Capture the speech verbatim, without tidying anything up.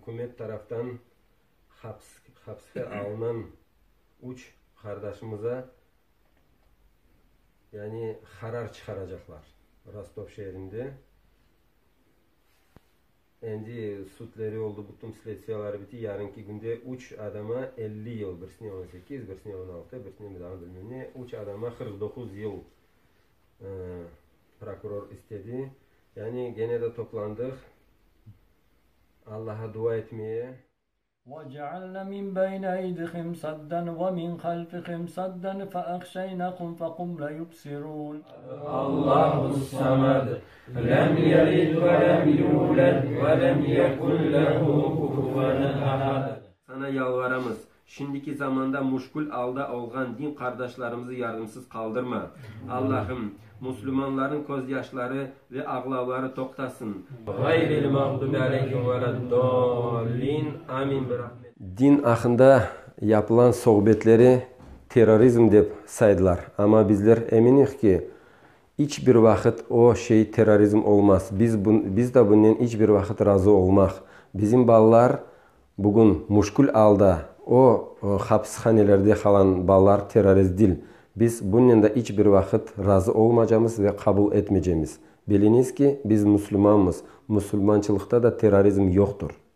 hükümet taraftan haps, hapse alınan üç kardeşimize yani karar çıkaracaklar Rostov şehrinde. Endi sudları oldu, bütün sletsiyalar bitti. Yarınki günde üç adama elli yıl, birisine on sekiz, birisine on altı, birisine bir daha bilmiyorum ne. üç adama kırk dokuz yıl e, prokuror istedi. Yani gene de toplandık. Allah'a dua etmeye. وَجَعَلْنَا مِنْ بَيْنَ أَيْدِيهِمْ سَدًّا وَمِنْ خَلْفِهِمْ سَدًّا فَأَغْشَيْنَاهُمْ فَهُمْ لَا يُبْصِرُونَ. Allahu Samad, lem yelid ve lem yulad ve lem yekun lehu kufuven ahad. Sana yalvarımız, şimdiki zamanda muşkul alda olgan din kardeşlerimizi yardımsız kaldırma. Allah'ım, Müslümanların gözyaşları ve ağlavları toktasın. Gayril mağdubi aleyhim veleddallin. Amin. Din hakkında yapılan sohbetleri terörizm deyip saydılar. Ama bizler eminiz ki hiçbir vakit o şey terörizm olmaz. Biz, bu, biz de bunun hiçbir vakit razı olmak. Bizim ballar bugün muşkul alda o, o hapishanelerde kalan ballar terörist değil. Biz bunun da hiçbir vakit razı olmayacağımız ve kabul etmeyeceğimiz. Biliniz ki biz Müslümanız. Müslümançılıkta da terörizm yoktur.